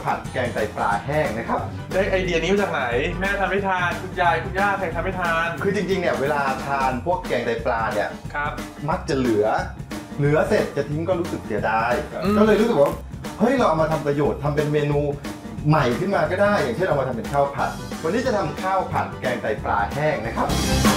ผัดแกงไตปลาแห้งนะครับได้ไอเดียนี้มาจากไหนแม่ทำไม่ทานคุณยายคุณย่าใครทำไม่ทานคือจริงๆเนี่ยเวลาทานพวกแกงไตปลาเนี่ยครับมักจะเหลือเสร็จจะทิ้งก็รู้สึกเสียดายก็เลยรู้สึกว่าเฮ้ยเราเอามาทำประโยชน์ทำเป็นเมนูใหม่ขึ้นมาก็ได้อย่างเช่นเอามาทำเป็นข้าวผัดวันนี้จะทำข้าวผัดแกงไตปลาแห้งนะครับ